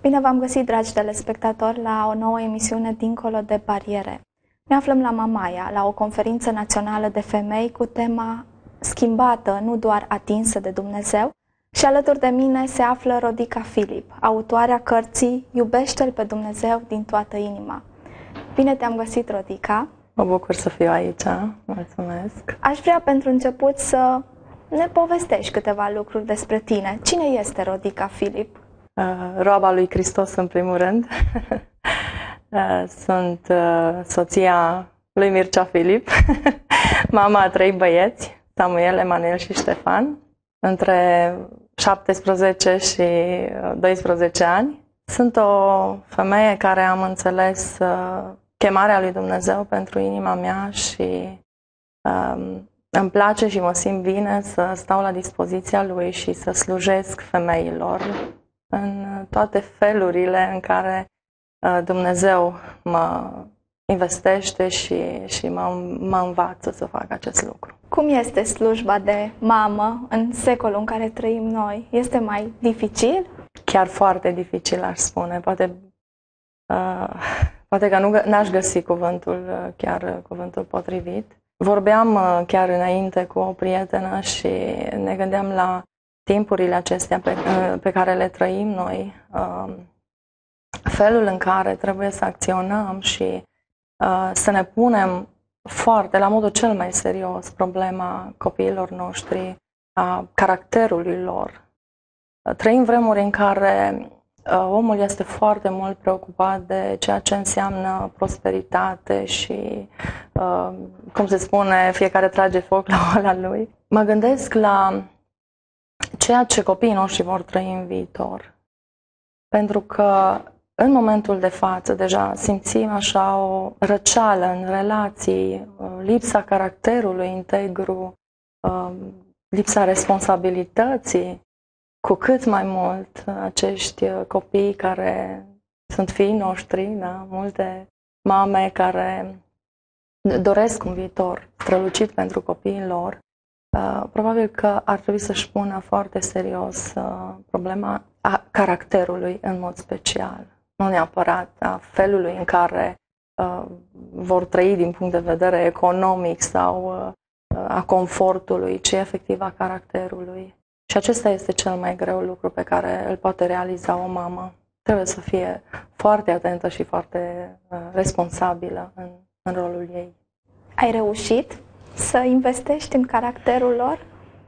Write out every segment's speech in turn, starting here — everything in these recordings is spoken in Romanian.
Bine v-am găsit, dragi telespectatori, la o nouă emisiune Dincolo de bariere. Ne aflăm la Mamaia, la o conferință națională de femei cu tema Schimbată, nu doar atinsă de Dumnezeu, și alături de mine se află Rodica Filip, autoarea cărții Iubește-L pe Dumnezeu din toată inima. Bine te-am găsit, Rodica! Mă bucur să fiu aici, mulțumesc! Aș vrea pentru început să ne povestești câteva lucruri despre tine. Cine este Rodica Filip? Roaba lui Hristos, în primul rând. Sunt soția lui Mircea Filip, mama a 3 băieți, Samuel, Emanuel și Ștefan, între 17 și 12 ani. Sunt o femeie care am înțeles chemarea lui Dumnezeu pentru inima mea și îmi place și mă simt bine să stau la dispoziția Lui și să slujesc femeilor în toate felurile în care Dumnezeu mă investește și mă învață să fac acest lucru. Cum este slujba de mamă în secolul în care trăim noi? Este mai dificil? Chiar foarte dificil, aș spune. Poate că n-aș găsi cuvântul potrivit. Vorbeam chiar înainte cu o prietenă și ne gândeam la timpurile acestea pe care le trăim noi, felul în care trebuie să acționăm și să ne punem la modul cel mai serios problema copiilor noștri, a caracterului lor. Trăim vremuri în care omul este foarte mult preocupat de ceea ce înseamnă prosperitate și, cum se spune, fiecare trage foc la oala lui. Mă gândesc la ceea ce copiii noștri vor trăi în viitor. Pentru că în momentul de față deja simțim așa o răceală în relații, lipsa caracterului integru, lipsa responsabilității. Cu cât mai mult acești copii care sunt fiii noștri, da? Multe mame care doresc un viitor strălucit pentru copiii lor, probabil că ar trebui să-și pună foarte serios problema a caracterului în mod special. Nu neapărat a felului în care vor trăi din punct de vedere economic sau a confortului, ci efectiv a caracterului. Și acesta este cel mai greu lucru pe care îl poate realiza o mamă. Trebuie să fie foarte atentă și foarte responsabilă în rolul ei. Ai reușit să investești în caracterul lor?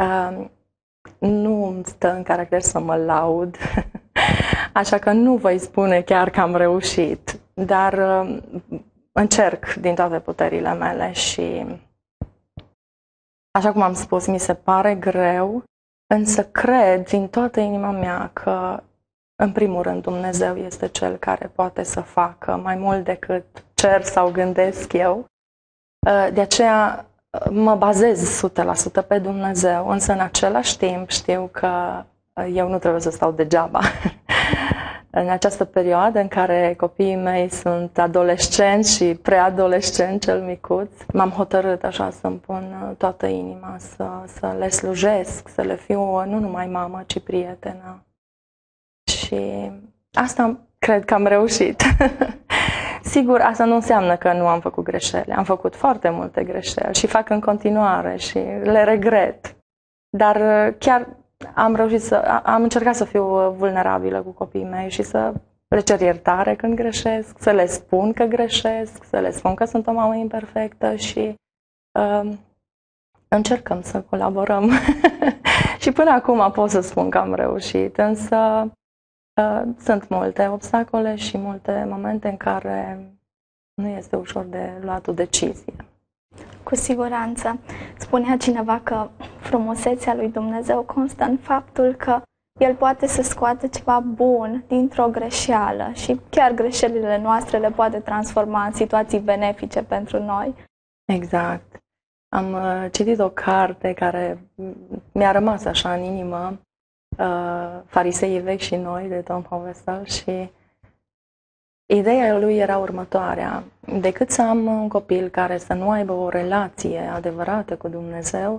Nu îmi stă în caracter să mă laud, așa că nu voi spune chiar că am reușit, dar încerc din toate puterile mele și, așa cum am spus, mi se pare greu, însă cred din toată inima mea că, în primul rând, Dumnezeu este Cel care poate să facă mai mult decât cer sau gândesc eu. De aceea mă bazez 100% pe Dumnezeu, însă în același timp știu că eu nu trebuie să stau degeaba. În această perioadă în care copiii mei sunt adolescenți și preadolescenți, cel micuț, m-am hotărât așa să-mi pun toată inima, să le slujesc, să le fiu nu numai mamă, ci prietenă. Și asta cred că am reușit. Sigur, asta nu înseamnă că nu am făcut greșeli. Am făcut foarte multe greșeli și fac în continuare și le regret. Dar chiar am încercat să fiu vulnerabilă cu copiii mei și să le cer iertare când greșesc, să le spun că greșesc, să le spun că sunt o mamă imperfectă și încercăm să colaborăm. Și până acum pot să spun că am reușit, însă sunt multe obstacole și multe momente în care nu este ușor de luat o decizie. Cu siguranță. Spunea cineva că frumusețea lui Dumnezeu constă în faptul că El poate să scoată ceva bun dintr-o greșeală și chiar greșelile noastre le poate transforma în situații benefice pentru noi. Exact. Am citit o carte care mi-a rămas așa în inimă, Fariseii vechi și noi, de Tom Hoversall, și ideea lui era următoarea: decât să am un copil care să nu aibă o relație adevărată cu Dumnezeu,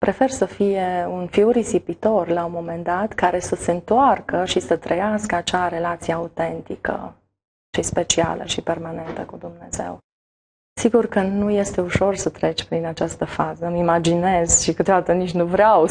prefer să fie un fiu risipitor la un moment dat, care să se întoarcă și să trăiască acea relație autentică și specială și permanentă cu Dumnezeu. Sigur că nu este ușor să treci prin această fază. Îmi imaginez și câteodată nici nu vreau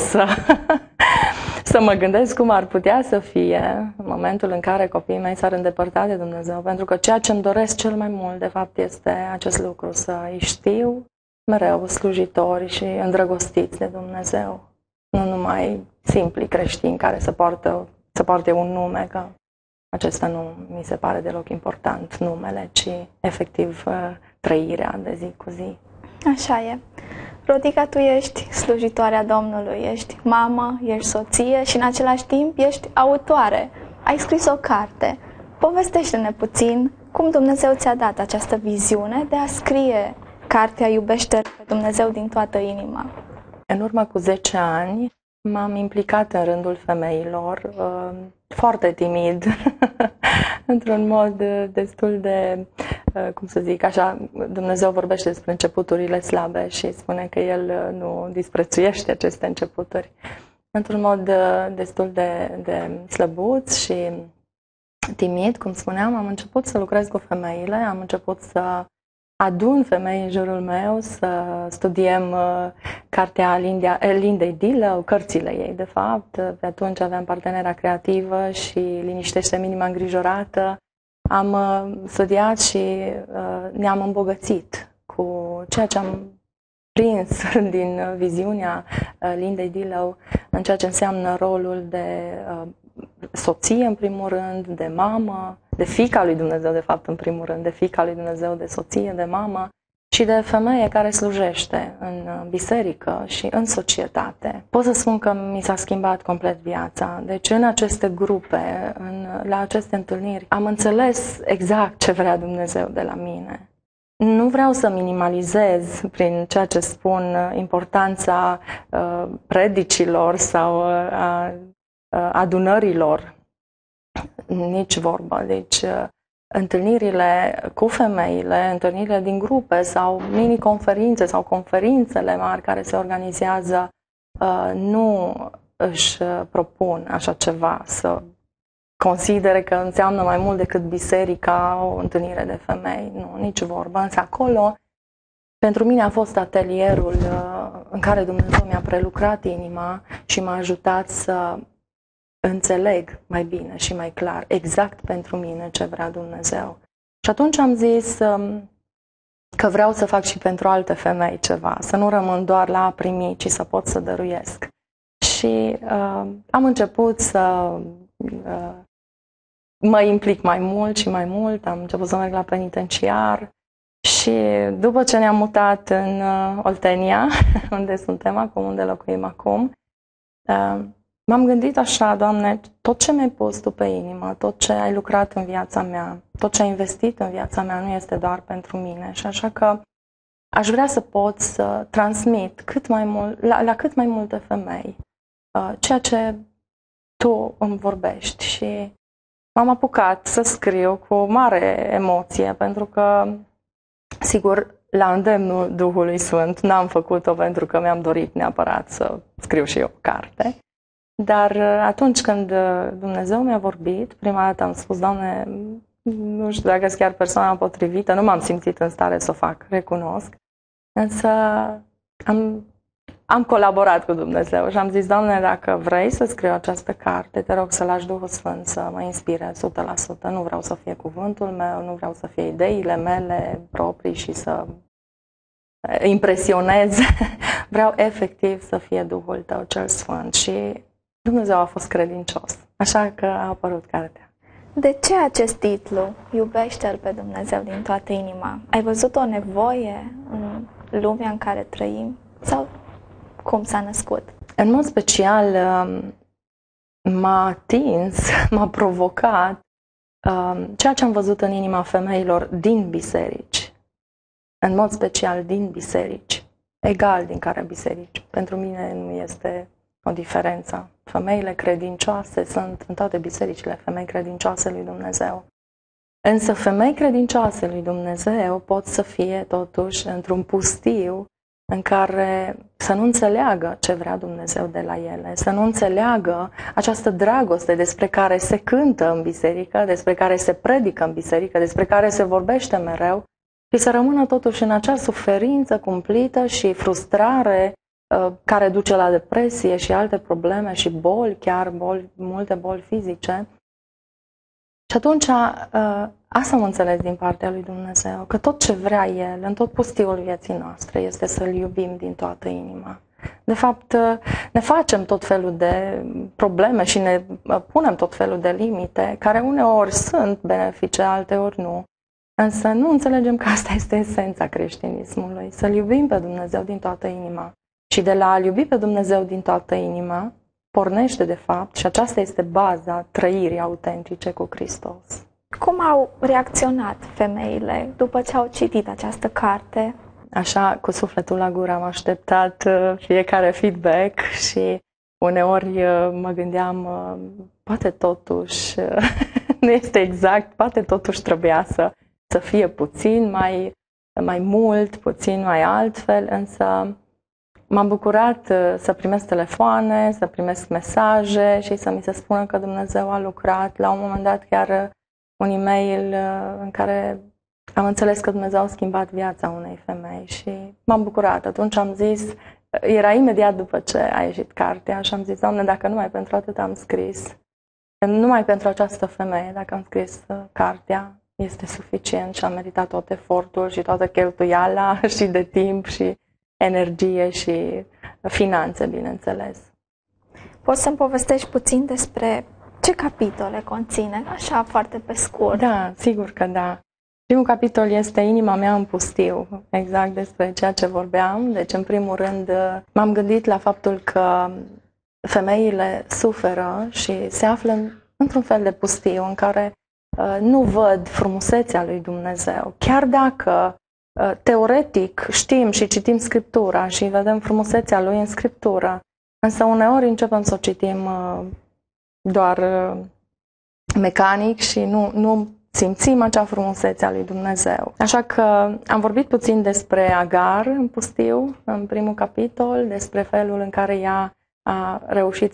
să mă gândesc cum ar putea să fie în momentul în care copiii mei s-ar îndepărta de Dumnezeu, pentru că ceea ce îmi doresc cel mai mult, de fapt, este acest lucru, să îi știu mereu slujitori și îndrăgostiți de Dumnezeu. Nu numai simpli creștini care să poarte un nume, că acesta nu mi se pare deloc important, numele, ci efectiv trăirea de zi cu zi. Așa e. Rodica, tu ești slujitoarea Domnului, ești mamă, ești soție și în același timp ești autoare. Ai scris o carte. Povestește-ne puțin cum Dumnezeu ți-a dat această viziune de a scrie cartea Iubește-L pe Dumnezeu din toată inima. În urmă cu 10 ani m-am implicat în rândul femeilor, foarte timid, într-un mod destul de, cum să zic, așa, Dumnezeu vorbește despre începuturile slabe și spune că El nu disprețuiește aceste începuturi. Într-un mod destul de slăbuț și timid, cum spuneam, am început să lucrez cu femeile, am început să adun femei în jurul meu, să studiem cartea Lindei Dillow, cărțile ei, de fapt. Pe atunci aveam Partenera creativă și Liniștește-mi inima îngrijorată. Am studiat și ne-am îmbogățit cu ceea ce am prins din viziunea Lindei Dillow în ceea ce înseamnă rolul de soție, în primul rând, de mamă, de fiica lui Dumnezeu, de fapt, în primul rând, de fiica lui Dumnezeu, de soție, de mamă și de femeie care slujește în biserică și în societate. Pot să spun că mi s-a schimbat complet viața. Deci în aceste grupe, la aceste întâlniri, am înțeles exact ce vrea Dumnezeu de la mine. Nu vreau să minimalizez prin ceea ce spun importanța predicilor sau adunărilor, nici vorbă. Deci întâlnirile cu femeile, întâlnirile din grupe sau mini-conferințe sau conferințele mari care se organizează nu își propun așa ceva, să considere că înseamnă mai mult decât biserica o întâlnire de femei. Nu, nici vorbă. Însă acolo, pentru mine a fost atelierul în care Dumnezeu mi-a prelucrat inima și m-a ajutat să înțeleg mai bine și mai clar exact pentru mine ce vrea Dumnezeu. Și atunci am zis că vreau să fac și pentru alte femei ceva, să nu rămân doar la a primi, ci să pot să dăruiesc. Și am început să mă implic mai mult și mai mult, am început să merg la penitenciar și după ce ne-am mutat în Oltenia, unde suntem acum, unde locuim acum, m-am gândit așa, Doamne, tot ce mi-ai pus Tu pe inimă, tot ce ai lucrat în viața mea, tot ce ai investit în viața mea nu este doar pentru mine. Și așa că aș vrea să pot să transmit cât mai mult, la cât mai multe femei ceea ce Tu îmi vorbești. Și m-am apucat să scriu cu mare emoție, pentru că, sigur, la îndemnul Duhului Sfânt n-am făcut-o pentru că mi-am dorit neapărat să scriu și eu o carte. Dar atunci când Dumnezeu mi-a vorbit, prima dată am spus, Doamne, nu știu dacă sunt chiar persoana potrivită, nu m-am simțit în stare să o fac, recunosc. Însă am colaborat cu Dumnezeu și am zis, Doamne, dacă vrei să scriu această carte, te rog să lași Duhul Sfânt să mă inspire 100%. Nu vreau să fie cuvântul meu, nu vreau să fie ideile mele proprii și să impresionez. Vreau efectiv să fie Duhul Tău cel Sfânt și Dumnezeu a fost credincios, așa că a apărut cartea. De ce acest titlu, Iubește-L pe Dumnezeu din toată inima? Ai văzut o nevoie în lumea în care trăim? Sau cum s-a născut? În mod special m-a atins, m-a provocat ceea ce am văzut în inima femeilor din biserici. În mod special din biserici. Egal din care biserici. Pentru mine nu este o diferență. Femeile credincioase sunt în toate bisericile femei credincioase lui Dumnezeu. Însă femei credincioase lui Dumnezeu pot să fie totuși într-un pustiu în care să nu înțeleagă ce vrea Dumnezeu de la ele, să nu înțeleagă această dragoste despre care se cântă în biserică, despre care se predică în biserică, despre care se vorbește mereu, și să rămână totuși în acea suferință cumplită și frustrare care duce la depresie și alte probleme și boli, chiar multe boli fizice. Și atunci asta am înțeles din partea lui Dumnezeu, că tot ce vrea El în tot pustiul vieții noastre este să-L iubim din toată inima. De fapt, ne facem tot felul de probleme și ne punem tot felul de limite, care uneori sunt benefice, alteori nu. Însă nu înțelegem că asta este esența creștinismului, să-L iubim pe Dumnezeu din toată inima. Și de la a-L iubi pe Dumnezeu din toată inima, pornește de fapt, și aceasta este baza trăirii autentice cu Hristos. Cum au reacționat femeile după ce au citit această carte? Așa, cu sufletul la gură am așteptat fiecare feedback și uneori mă gândeam, poate totuși, nu este exact, poate totuși trebuia să fie puțin mai mult, puțin mai altfel, însă m-am bucurat să primesc telefoane, să primesc mesaje și să mi se spună că Dumnezeu a lucrat. La un moment dat chiar un e-mail în care am înțeles că Dumnezeu a schimbat viața unei femei și m-am bucurat. Atunci am zis, era imediat după ce a ieșit cartea și am zis, Doamne, dacă numai pentru atât am scris, numai pentru această femeie, dacă am scris cartea, este suficient și am meritat tot efortul și toată cheltuiala și de timp și energie și finanțe, bineînțeles. Poți să-mi povestești puțin despre ce capitole conține, așa foarte pe scurt? Da, sigur că da. Primul capitol este Inima mea în pustiu, exact despre ceea ce vorbeam. Deci, în primul rând, m-am gândit la faptul că femeile suferă și se află într-un fel de pustiu în care nu văd frumusețea lui Dumnezeu. Chiar dacă teoretic știm și citim Scriptura și vedem frumusețea lui în Scriptură, însă uneori începem să o citim doar mecanic și nu simțim acea frumusețe a lui Dumnezeu. Așa că am vorbit puțin despre Agar în pustiu, în primul capitol, despre felul în care ea a reușit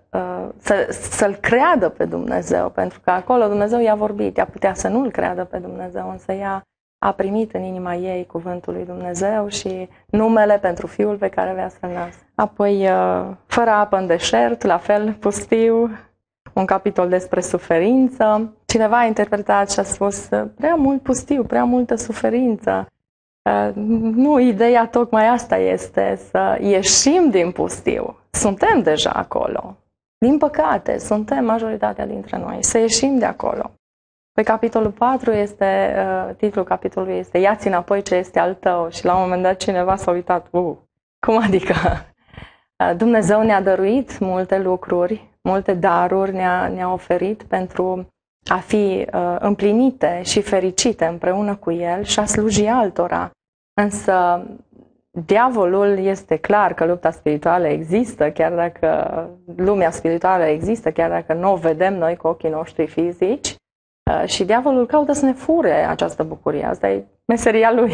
să-L creadă pe Dumnezeu, pentru că acolo Dumnezeu i-a vorbit, ea putea să nu-L creadă pe Dumnezeu, însă ea a primit în inima ei cuvântul lui Dumnezeu și numele pentru fiul pe care avea să-l nască. Apoi, fără apă în deșert, la fel, pustiu, un capitol despre suferință. Cineva a interpretat și a spus, prea mult pustiu, prea multă suferință. Nu, ideea tocmai asta este, să ieșim din pustiu. Suntem deja acolo. Din păcate, suntem majoritatea dintre noi. Să ieșim de acolo. Pe capitolul 4 titlul capitolului este Ia-ți înapoi ce este al tău. Și la un moment dat cineva s-a uitat, cum adică? Dumnezeu ne-a dăruit multe lucruri, multe daruri ne-a oferit pentru a fi împlinite și fericite împreună cu El și a sluji altora. Însă diavolul este clar că lupta spirituală există, chiar dacă lumea spirituală există, chiar dacă nu o vedem noi cu ochii noștri fizici. Și diavolul caută să ne fure această bucurie. Asta e meseria lui.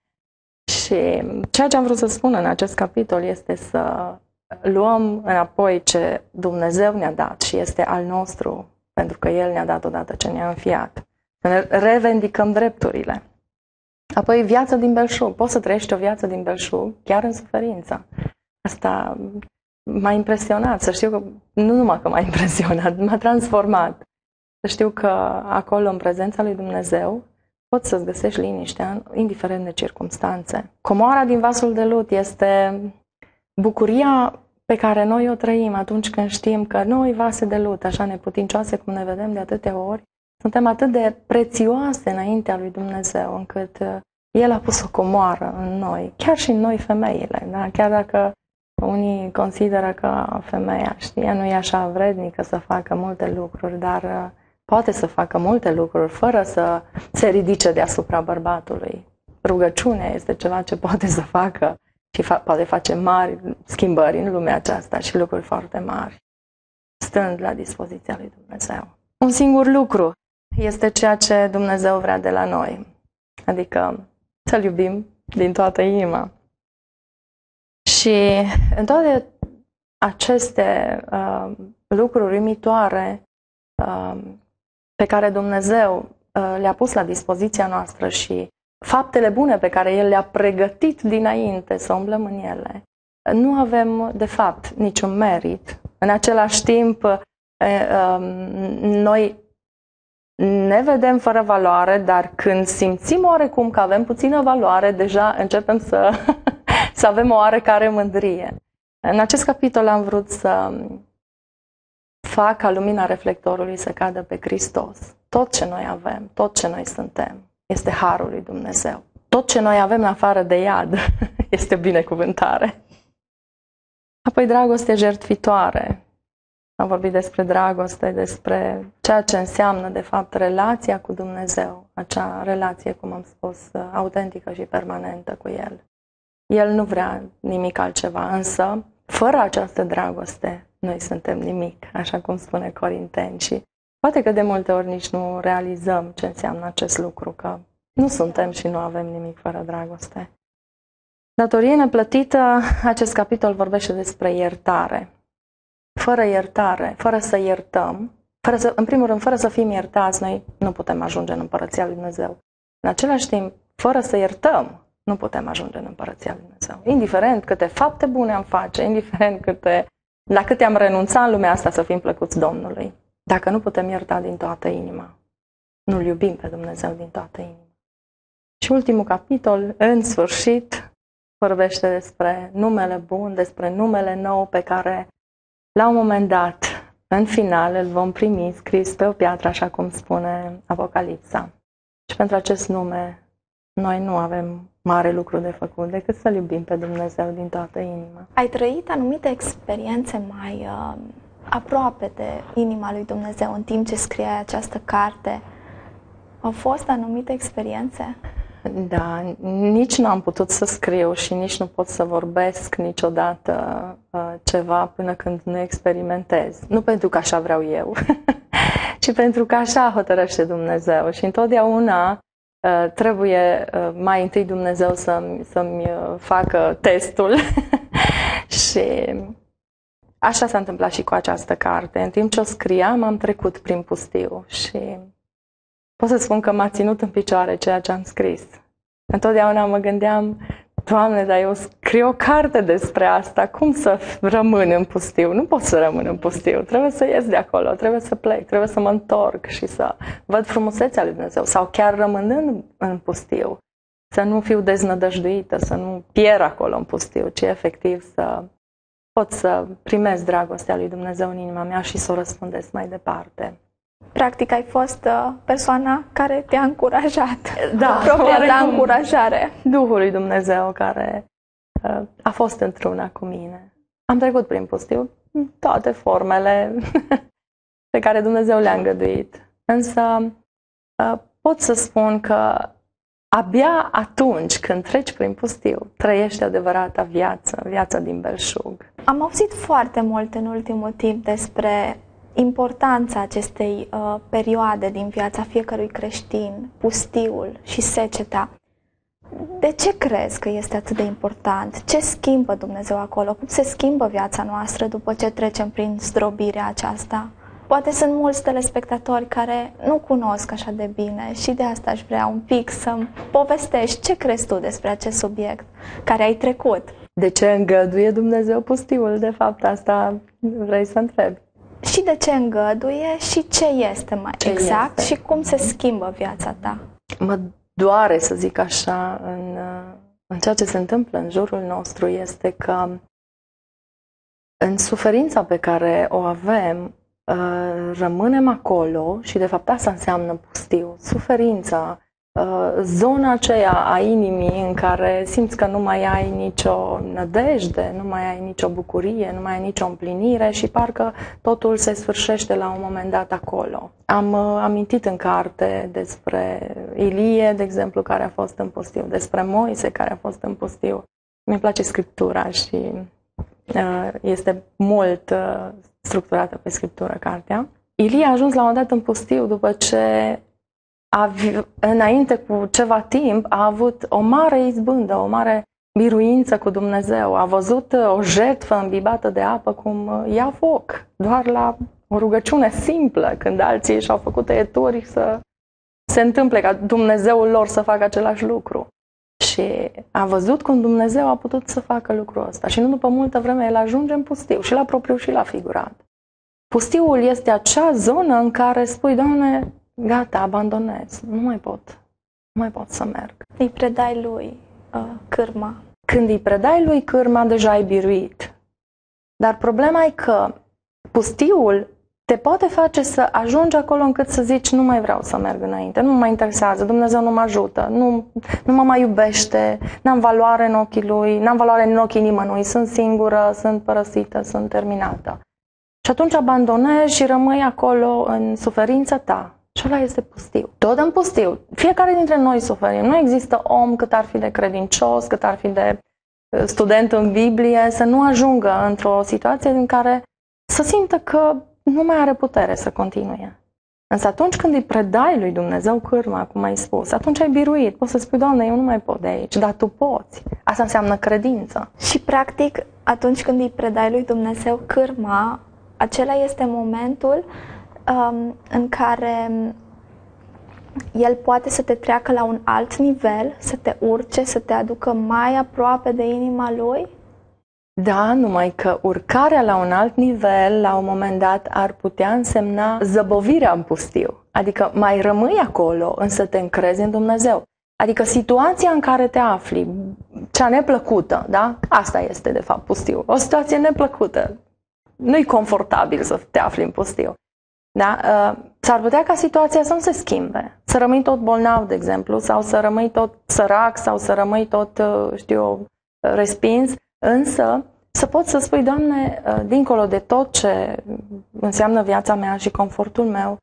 Și ceea ce am vrut să spun în acest capitol este să luăm înapoi ce Dumnezeu ne-a dat și este al nostru, pentru că El ne-a dat odată ce ne-a înfiat. Să ne revendicăm drepturile. Apoi viața din belșug. Poți să trăiești o viață din belșug chiar în suferință. Asta m-a impresionat. Să știu că, nu numai că m-a impresionat, m-a transformat. Să știu că acolo, în prezența lui Dumnezeu, poți să-ți găsești liniștea, indiferent de circumstanțe. Comoara din vasul de lut este bucuria pe care noi o trăim atunci când știm că noi, vase de lut, așa neputincioase cum ne vedem de atâtea ori, suntem atât de prețioase înaintea lui Dumnezeu, încât El a pus o comoară în noi, chiar și în noi femeile. Da? Chiar dacă unii consideră că femeia, nu e așa vrednică să facă multe lucruri, dar poate să facă multe lucruri fără să se ridice deasupra bărbatului. Rugăciunea este ceva ce poate să facă și poate face mari schimbări în lumea aceasta și lucruri foarte mari, stând la dispoziția lui Dumnezeu. Un singur lucru este ceea ce Dumnezeu vrea de la noi, adică să-L iubim din toată inima. Și în toate aceste lucruri uimitoare pe care Dumnezeu le-a pus la dispoziția noastră și faptele bune pe care El le-a pregătit dinainte să umblăm în ele, nu avem, de fapt, niciun merit. În același timp, noi ne vedem fără valoare, dar când simțim oarecum că avem puțină valoare, deja începem să avem o oarecare mândrie. În acest capitol am vrut să fac ca lumina reflectorului să cadă pe Hristos. Tot ce noi avem, tot ce noi suntem, este harul lui Dumnezeu. Tot ce noi avem în afară de iad este binecuvântare. Apoi dragoste jertfitoare. Am vorbit despre dragoste, despre ceea ce înseamnă, de fapt, relația cu Dumnezeu. Acea relație, cum am spus, autentică și permanentă cu El. El nu vrea nimic altceva, însă, fără această dragoste, noi suntem nimic, așa cum spune Corinteni. Și poate că de multe ori nici nu realizăm ce înseamnă acest lucru, că nu suntem și nu avem nimic fără dragoste. Datorie neplătită, acest capitol vorbește despre iertare. Fără iertare, fără să iertăm, în primul rând, fără să fim iertați, noi nu putem ajunge în Împărăția lui Dumnezeu. În același timp, fără să iertăm, nu putem ajunge în Împărăția lui Dumnezeu. Indiferent câte fapte bune am face, indiferent la câte am renunțat în lumea asta să fim plăcuți Domnului, dacă nu putem ierta din toată inima, nu-L iubim pe Dumnezeu din toată inima. Și ultimul capitol, în sfârșit, vorbește despre numele bun, despre numele nou pe care, la un moment dat, în final, îl vom primi scris pe o piatră, așa cum spune Apocalipsa. Și pentru acest nume, noi nu avem mare lucru de făcut decât să-L iubim pe Dumnezeu din toată inima. Ai trăit anumite experiențe mai aproape de inima lui Dumnezeu în timp ce scriai această carte? Au fost anumite experiențe? Da, nici nu am putut să scriu și nici nu pot să vorbesc niciodată ceva până când nu experimentez. Nu pentru că așa vreau eu, ci pentru că așa hotărăște Dumnezeu. Și întotdeauna trebuie mai întâi Dumnezeu să-mi facă testul. Și așa s-a întâmplat și cu această carte. În timp ce o scriam, am trecut prin pustiu și pot să spun că m-a ținut în picioare ceea ce am scris. Întotdeauna mă gândeam, Doamne, dar eu scriu o carte despre asta, cum să rămân în pustiu? Nu pot să rămân în pustiu, trebuie să ies de acolo, trebuie să plec, trebuie să mă întorc și să văd frumusețea lui Dumnezeu. Sau chiar rămânând în pustiu, să nu fiu deznădăjduită, să nu pierd acolo în pustiu, ci efectiv să pot să primesc dragostea lui Dumnezeu în inima mea și să o răspândesc mai departe. Practic ai fost persoana care te-a încurajat. Da, propria ta încurajare. Duhul lui Dumnezeu care a fost într-una cu mine. Am trecut prin pustiu toate formele pe care Dumnezeu le-a îngăduit. Însă pot să spun că abia atunci când treci prin pustiu, trăiești adevărata viața din belșug. Am auzit foarte mult în ultimul timp despre importanța acestei perioade din viața fiecărui creștin, pustiul și seceta. De ce crezi că este atât de important? Ce schimbă Dumnezeu acolo? Cum se schimbă viața noastră după ce trecem prin zdrobirea aceasta? Poate sunt mulți telespectatori care nu cunosc așa de bine și de asta aș vrea un pic să-mi povestești ce crezi tu despre acest subiect care ai trecut. De ce îngăduie Dumnezeu pustiul? De fapt, asta vrei să întrebi. Și de ce îngăduie și ce este mai exact și cum se schimbă viața ta. Mă doare, să zic așa, în ceea ce se întâmplă în jurul nostru este că în suferința pe care o avem, rămânem acolo și de fapt asta înseamnă pustiu. Suferința, zona aceea a inimii în care simți că nu mai ai nicio nădejde, nu mai ai nicio bucurie, nu mai ai nicio împlinire și parcă totul se sfârșește la un moment dat acolo. Am amintit în carte despre Ilie, de exemplu, care a fost în pustiu, despre Moise, care a fost în pustiu. Mi-e place Scriptura și este mult structurată pe Scriptură cartea. Ilie a ajuns la un moment dat în pustiu după ce înainte cu ceva timp a avut o mare izbândă, o mare biruință cu Dumnezeu, a văzut o jertfă îmbibată de apă cum ia foc, doar la o rugăciune simplă, când alții și-au făcut tăieturi să se întâmple ca Dumnezeul lor să facă același lucru. Și a văzut cum Dumnezeu a putut să facă lucrul ăsta. Și nu după multă vreme el ajunge în pustiu, și la propriu și la figurat. Pustiul este acea zonă în care spui, Doamne, gata, abandonez, nu mai pot să merg. Îi predai lui cârma. Când îi predai lui cârma, deja ai biruit. Dar problema e că pustiul te poate face să ajungi acolo încât să zici, nu mai vreau să merg înainte, nu mă mai interesează, Dumnezeu nu mă ajută, nu mă mai iubește, n-am valoare în ochii lui, n-am valoare în ochii nimănui, sunt singură, sunt părăsită, sunt terminată. Și atunci abandonezi și rămâi acolo în suferința ta. Și ăla este pustiu. Tot în pustiu. Fiecare dintre noi suferim. Nu există om, cât ar fi de credincios, cât ar fi de student în Biblie, să nu ajungă într-o situație în care să simtă că nu mai are putere să continue. Însă atunci când îi predai lui Dumnezeu cârma, cum ai spus, atunci ai biruit. Poți să spui, Doamne, eu nu mai pot de aici, dar Tu poți. Asta înseamnă credință. Și practic, atunci când îi predai lui Dumnezeu cârma, acela este momentul în care El poate să te treacă la un alt nivel, să te urce, să te aducă mai aproape de inima Lui? Da, numai că urcarea la un alt nivel, la un moment dat, ar putea însemna zăbovirea în pustiu. Adică mai rămâi acolo, însă te încrezi în Dumnezeu. Adică situația în care te afli, cea neplăcută, da? Asta este, de fapt, pustiu. O situație neplăcută. Nu-i confortabil să te afli în pustiu. Da? S-ar putea ca situația să nu se schimbe. Să rămâi tot bolnav, de exemplu, sau să rămâi tot sărac, sau să rămâi tot, respins. Însă, să poți să spui, Doamne, dincolo de tot ce înseamnă viața mea și confortul meu,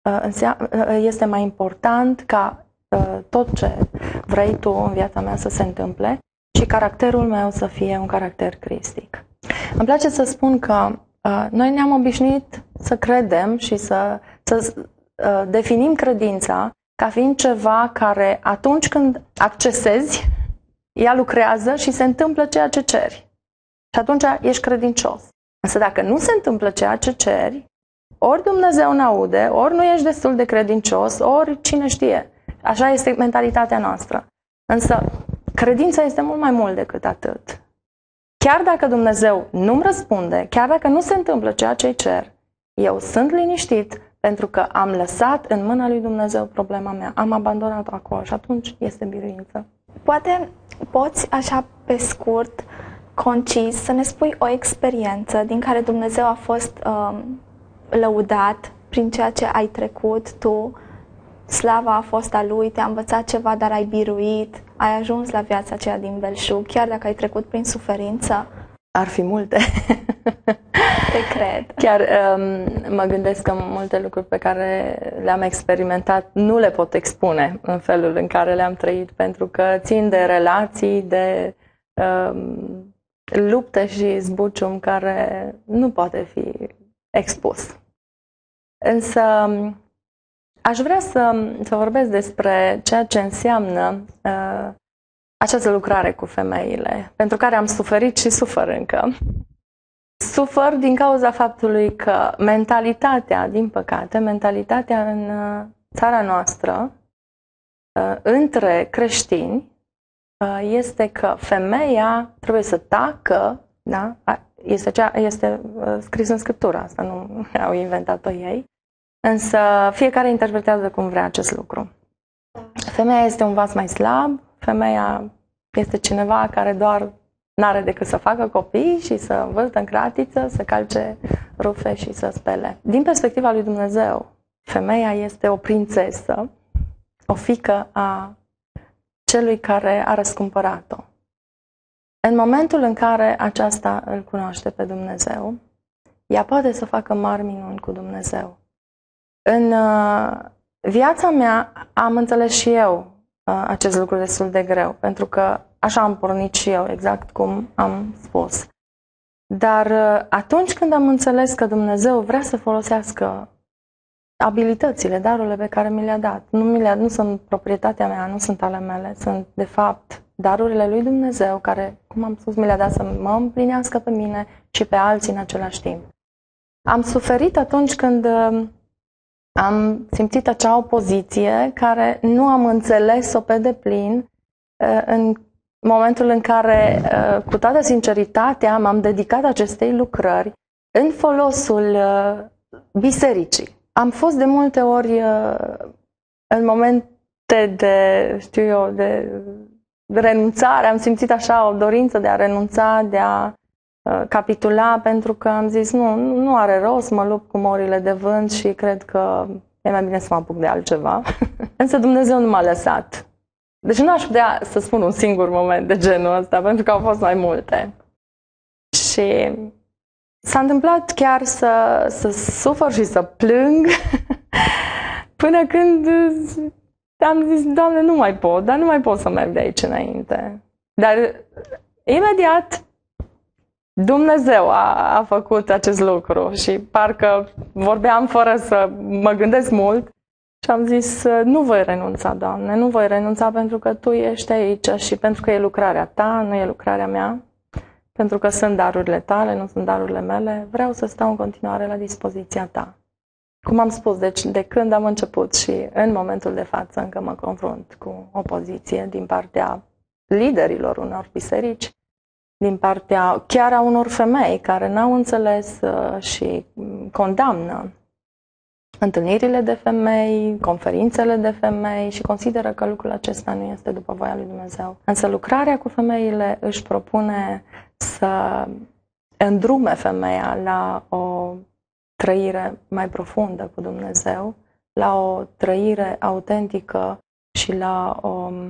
este mai important ca tot ce vrei Tu în viața mea să se întâmple și caracterul meu să fie un caracter cristic. Îmi place să spun că noi ne-am obișnuit să credem și să definim credința ca fiind ceva care atunci când accesezi, ea lucrează și se întâmplă ceea ce ceri. Și atunci ești credincios. Însă dacă nu se întâmplă ceea ce ceri, ori Dumnezeu n-aude, ori nu ești destul de credincios, ori cine știe. Așa este mentalitatea noastră. Însă credința este mult mai mult decât atât. Chiar dacă Dumnezeu nu-mi răspunde, chiar dacă nu se întâmplă ceea ce-i cer, eu sunt liniștit pentru că am lăsat în mâna lui Dumnezeu problema mea. Am abandonat-o acolo și atunci este biruință. Poate poți, așa pe scurt, concis, să ne spui o experiență din care Dumnezeu a fost lăudat prin ceea ce ai trecut tu, slava a fost a Lui, te-a învățat ceva, dar ai biruit, ai ajuns la viața aceea din belșug, chiar dacă ai trecut prin suferință? Ar fi multe. Te cred. Chiar mă gândesc că multe lucruri pe care le-am experimentat nu le pot expune în felul în care le-am trăit, pentru că țin de relații, de lupte și zbucium care nu poate fi expus. Însă aș vrea să vorbesc despre ceea ce înseamnă această lucrare cu femeile, pentru care am suferit și sufăr încă. Sufăr din cauza faptului că mentalitatea, din păcate, mentalitatea în țara noastră, între creștini, este că femeia trebuie să tacă, da? Este scris în Scriptură, asta nu au inventat-o ei, însă fiecare interpretează cum vrea acest lucru. Femeia este un vas mai slab, femeia este cineva care doar n-are decât să facă copii și să învârtă în cratiță, să calce rufe și să spele. Din perspectiva lui Dumnezeu, femeia este o prințesă, o fiică a celui care a răscumpărat-o. În momentul în care aceasta îl cunoaște pe Dumnezeu, ea poate să facă mari minuni cu Dumnezeu. În viața mea am înțeles și eu acest lucru destul de greu, pentru că așa am pornit și eu, exact cum am spus. Dar atunci când am înțeles că Dumnezeu vrea să folosească abilitățile, darurile pe care mi le-a dat, nu sunt proprietatea mea, nu sunt ale mele, sunt de fapt darurile lui Dumnezeu, care, cum am spus, mi le-a dat să mă împlinească pe mine și pe alții în același timp. Am suferit atunci când am simțit acea opoziție care nu am înțeles-o pe deplin în momentul în care, cu toată sinceritatea, m-am dedicat acestei lucrări în folosul bisericii. Am fost de multe ori în momente de renunțare, am simțit așa o dorință de a renunța, de a capitula, pentru că am zis nu are rost, mă lupt cu morile de vânt și cred că e mai bine să mă apuc de altceva. Însă Dumnezeu nu m-a lăsat. Deci nu aș putea să spun un singur moment de genul ăsta, pentru că au fost mai multe. Și s-a întâmplat chiar să sufăr și să plâng până când am zis, Doamne, nu mai pot, dar nu mai pot să merg de aici înainte. Dar imediat Dumnezeu a făcut acest lucru și parcă vorbeam fără să mă gândesc mult și am zis, nu voi renunța, Doamne, nu voi renunța pentru că Tu ești aici și pentru că e lucrarea Ta, nu e lucrarea mea, pentru că sunt darurile Tale, nu sunt darurile mele, vreau să stau în continuare la dispoziția Ta. Cum am spus, deci de când am început și în momentul de față încă mă confrunt cu opoziție din partea liderilor unor biserici, din partea chiar a unor femei care n-au înțeles și condamnă întâlnirile de femei, conferințele de femei și consideră că lucrul acesta nu este după voia lui Dumnezeu. Însă lucrarea cu femeile își propune să îndrume femeia la o trăire mai profundă cu Dumnezeu, la o trăire autentică și la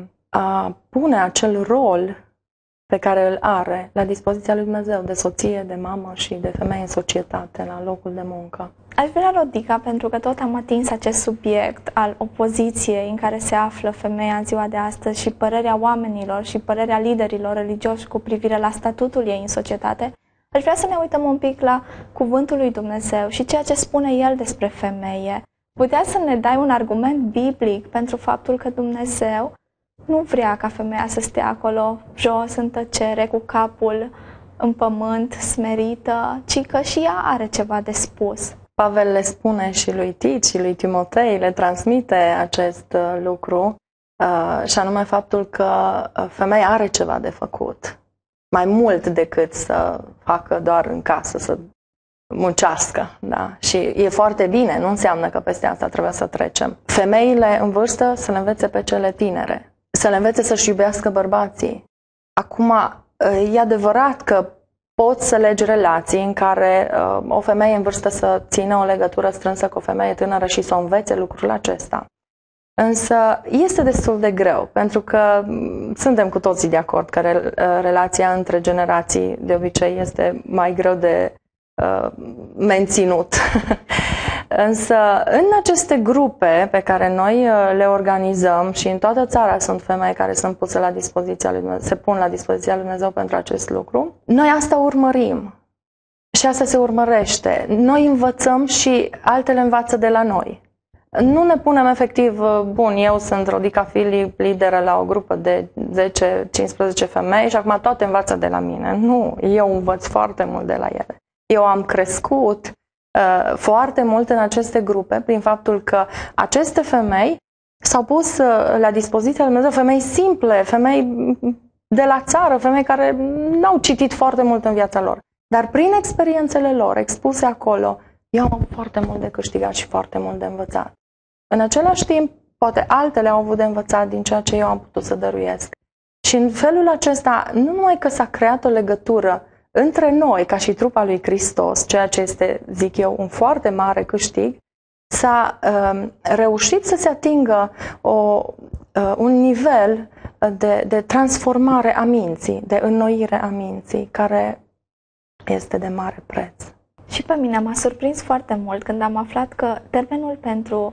a pune acel rol pe care îl are la dispoziția lui Dumnezeu, de soție, de mamă și de femeie în societate, la locul de muncă. Aș vrea, Rodica, pentru că tot am atins acest subiect al opoziției în care se află femeia în ziua de astăzi și părerea oamenilor și părerea liderilor religioși cu privire la statutul ei în societate, aș vrea să ne uităm un pic la cuvântul lui Dumnezeu și ceea ce spune El despre femeie. Putea să ne dai un argument biblic pentru faptul că Dumnezeu nu vrea ca femeia să stea acolo jos, în tăcere, cu capul în pământ, smerită, ci că și ea are ceva de spus. Pavel le spune și lui Tit și lui Timotei, le transmite acest lucru, și anume faptul că femeia are ceva de făcut. Mai mult decât să facă doar în casă, să muncească. Da? Și e foarte bine, nu înseamnă că peste asta trebuie să trecem. Femeile în vârstă să le învețe pe cele tinere, să le învețe să-și iubească bărbații. Acum, e adevărat că poți să legi relații în care o femeie în vârstă să țină o legătură strânsă cu o femeie tânără și să o învețe lucrul acesta. Însă este destul de greu, pentru că suntem cu toții de acord că relația între generații de obicei este mai greu de menținut. Însă în aceste grupe pe care noi le organizăm și în toată țara sunt femei care sunt puse la dispoziția lui Dumnezeu, se pun la dispoziția lui Dumnezeu pentru acest lucru, noi asta urmărim și asta se urmărește. Noi învățăm și altele învață de la noi. Nu ne punem efectiv, bun, eu sunt Rodica Filip, lideră la o grupă de 10-15 femei și acum toate învață de la mine. Nu, eu învăț foarte mult de la ele. Eu am crescut foarte mult în aceste grupe prin faptul că aceste femei s-au pus la dispoziția lui Dumnezeu, femei simple, femei de la țară, femei care n-au citit foarte mult în viața lor. Dar prin experiențele lor expuse acolo, eu am foarte mult de câștigat și foarte mult de învățat. În același timp, poate altele au avut de învățat din ceea ce eu am putut să dăruiesc. Și în felul acesta, nu numai că s-a creat o legătură între noi, ca și trupa lui Hristos, ceea ce este, zic eu, un foarte mare câștig, s-a reușit să se atingă un nivel de transformare a minții, de înnoire a minții, care este de mare preț. Și pe mine m-a surprins foarte mult când am aflat că termenul pentru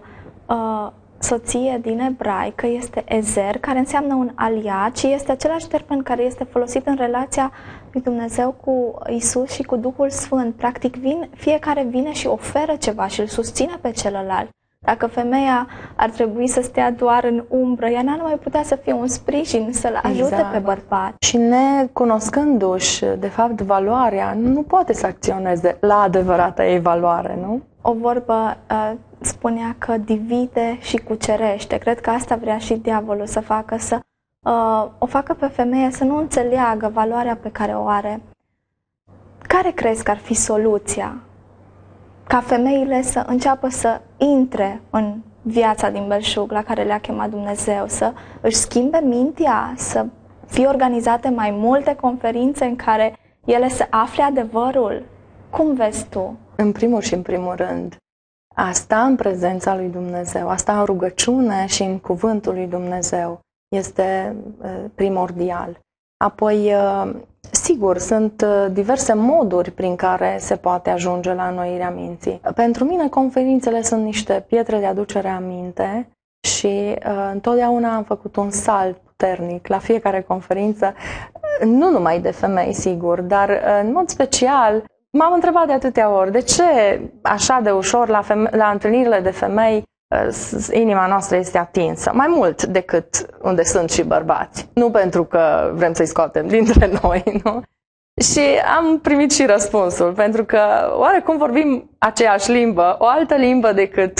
soție din ebraică este ezer, care înseamnă un aliat și este același termen care este folosit în relația lui Dumnezeu cu Isus și cu Duhul Sfânt. Practic fiecare vine și oferă ceva și îl susține pe celălalt. Dacă femeia ar trebui să stea doar în umbră, ea n-ar mai putea să fie un sprijin, să-l ajute pe bărbat. Și necunoscându-și, de fapt, valoarea, nu poate să acționeze la adevărata ei valoare, nu? O vorbă spunea că divide și cucerește. Cred că asta vrea și diavolul să facă, să o facă pe femeie să nu înțeleagă valoarea pe care o are. Care crezi că ar fi soluția? Ca femeile să înceapă să intre în viața din belșug la care le-a chemat Dumnezeu, să își schimbe mintea, să fie organizate mai multe conferințe în care ele să afle adevărul. Cum vezi tu? În primul și în primul rând, a sta în prezența lui Dumnezeu, a sta în rugăciune și în cuvântul lui Dumnezeu este primordial. Apoi, sigur, sunt diverse moduri prin care se poate ajunge la înnoirea minții. Pentru mine, conferințele sunt niște pietre de aducere aminte și întotdeauna am făcut un salt puternic la fiecare conferință, nu numai de femei, sigur, dar în mod special m-am întrebat de atâtea ori, de ce așa de ușor la întâlnirile de femei inima noastră este atinsă, mai mult decât unde sunt și bărbați. Nu pentru că vrem să-i scoatem dintre noi, nu? Și am primit și răspunsul, pentru că oarecum vorbim aceeași limbă, o altă limbă decât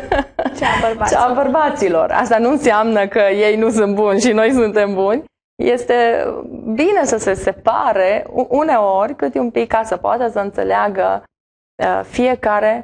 cea a bărbaților. Asta nu înseamnă că ei nu sunt buni și noi suntem buni. Este bine să se separe uneori cât un pic ca să poată să înțeleagă fiecare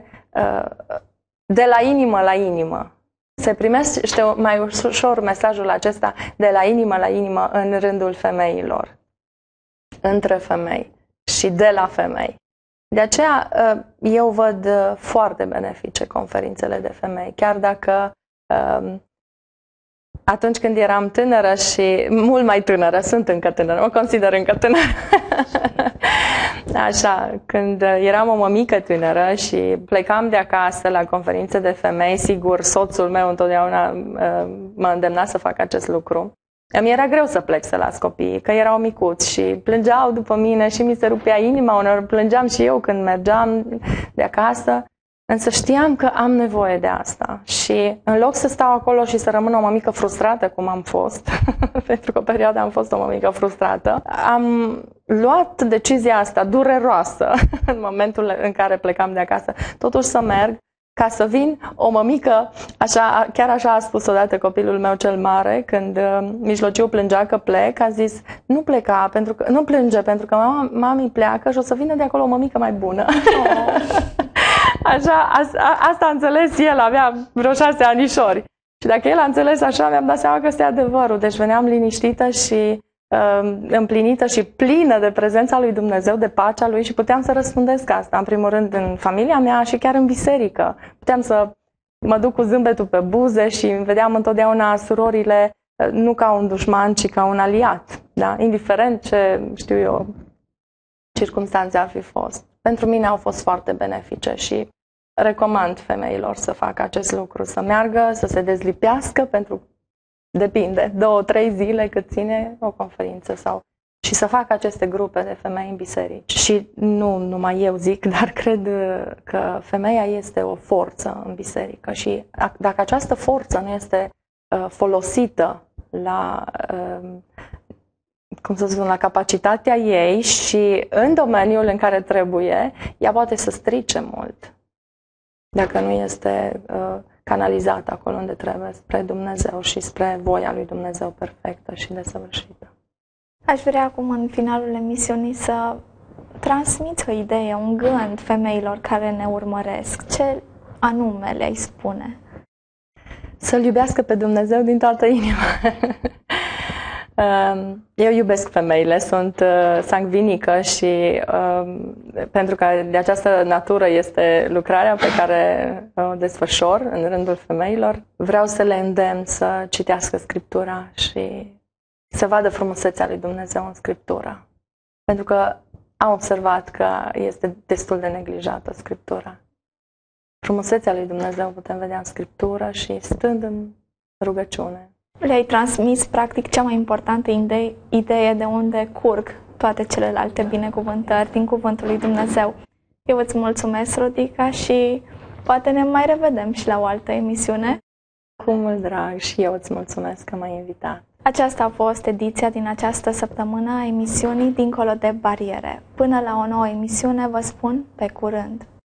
de la inimă la inimă. Se primește mai ușor mesajul acesta de la inimă la inimă în rândul femeilor, între femei și de la femei. De aceea eu văd foarte benefice conferințele de femei, chiar dacă atunci când eram tânără și mult mai tânără, sunt încă tânără, mă consider încă tânără. Așa, când eram o mămică tânără și plecam de acasă la conferințe de femei, sigur, soțul meu întotdeauna mă îndemna să fac acest lucru. Îmi era greu să plec să las copiii, că erau micuți și plângeau după mine și mi se rupea inima, uneori plângeam și eu când mergeam de acasă. Însă știam că am nevoie de asta și în loc să stau acolo și să rămân o mămică frustrată, cum am fost, pentru că o perioadă am fost o mămică frustrată, am luat decizia asta dureroasă în momentul în care plecam de acasă, totuși să merg ca să vin o mămică, așa, chiar așa a spus odată copilul meu cel mare, când mijlociu plângea că plec, a zis, nu pleca, nu plânge, pentru că mami pleacă și o să vină de acolo o mămică mai bună. Oh. Așa, asta a înțeles el, avea vreo 6 anișori. Și dacă el a înțeles așa, mi-am dat seama că este adevărul. Deci veneam liniștită și împlinită și plină de prezența lui Dumnezeu, de pacea lui și puteam să răspundesc asta, în primul rând în familia mea și chiar în biserică. Puteam să mă duc cu zâmbetul pe buze și vedeam întotdeauna surorile nu ca un dușman, ci ca un aliat. Da? Indiferent ce, știu eu, circumstanțe ar fi fost. Pentru mine au fost foarte benefice și recomand femeilor să facă acest lucru, să meargă, să se dezlipească pentru, depinde, 2-3 zile cât ține o conferință și să facă aceste grupe de femei în biserici. Și nu numai eu zic, dar cred că femeia este o forță în biserică și dacă această forță nu este folosită la cum să spun, la capacitatea ei și în domeniul în care trebuie, ea poate să strice mult dacă nu este canalizată acolo unde trebuie, spre Dumnezeu și spre voia lui Dumnezeu perfectă și desăvârșită. Aș vrea acum, în finalul emisiunii, să transmiți o idee, un gând femeilor care ne urmăresc. Ce anume le-ai spune? Să-L iubească pe Dumnezeu din toată inima. Eu iubesc femeile, sunt sangvinică și pentru că de această natură este lucrarea pe care o desfășor în rândul femeilor, vreau să le îndemn să citească Scriptura și să vadă frumusețea lui Dumnezeu în Scriptura. Pentru că am observat că este destul de neglijată Scriptura. Frumusețea lui Dumnezeu putem vedea în Scriptură și stând în rugăciune. Le-ai transmis, practic, cea mai importantă idee de unde curg toate celelalte binecuvântări din Cuvântul lui Dumnezeu. Eu îți mulțumesc, Rodica, și Poate ne mai revedem și la o altă emisiune. Cu mult drag și eu îți mulțumesc că m-ai invitat. Aceasta a fost ediția din această săptămână a emisiunii Dincolo de Bariere. Până la o nouă emisiune vă spun pe curând!